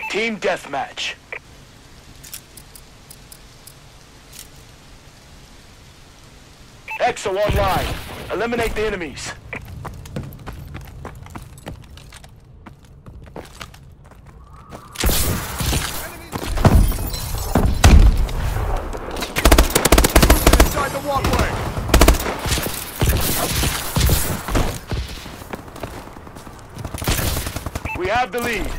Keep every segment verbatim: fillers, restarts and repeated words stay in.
Team deathmatch. Exo online. Eliminate the enemies. Inside the walkway. We have the lead.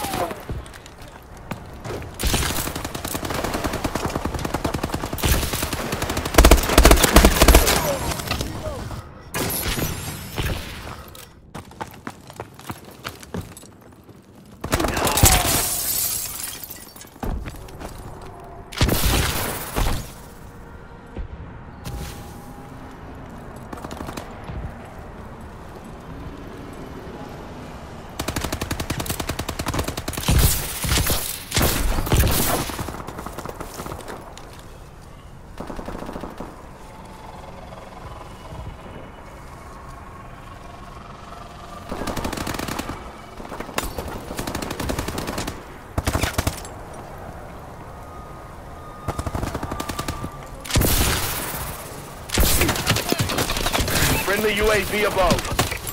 Friendly U A V above.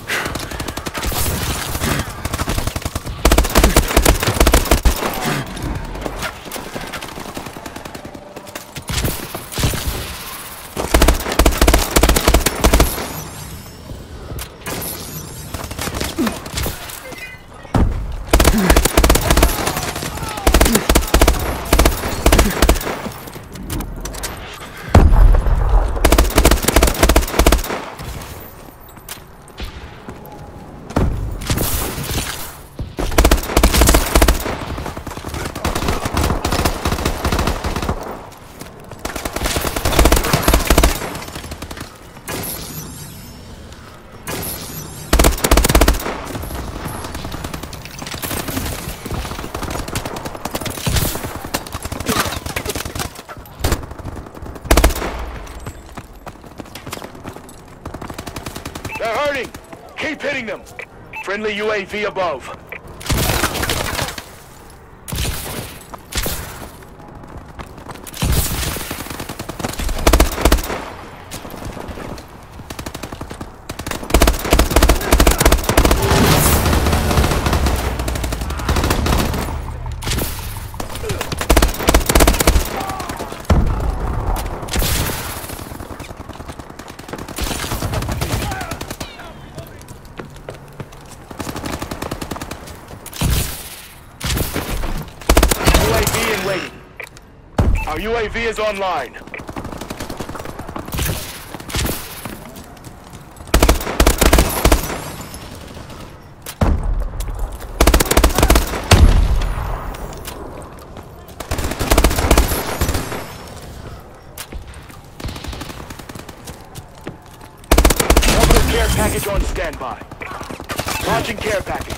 They're hurting! Keep hitting them! Friendly U A V above. Waiting. Our U A V is online. Orbital care package on standby. Launching care package.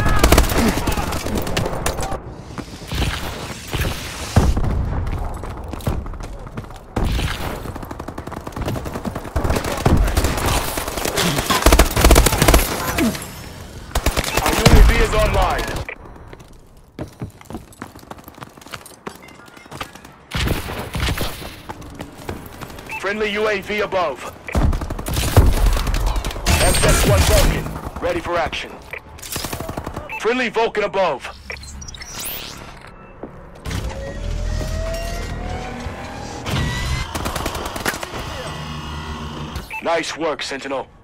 Is online. Friendly U A V above. F X one Vulcan, ready for action. Friendly Vulcan above. Nice work, Sentinel.